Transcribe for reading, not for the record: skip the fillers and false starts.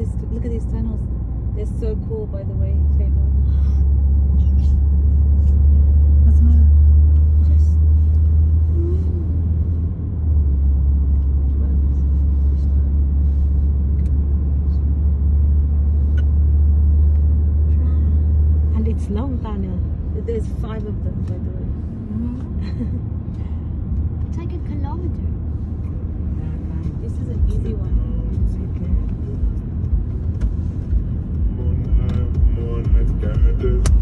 Look at these tunnels. They're so cool, by the way, Taylor. What's the matter? Just. And it's long, Tanya. There's 5 of them, by the way. It's like a kilometer. This is an easy one. Morning,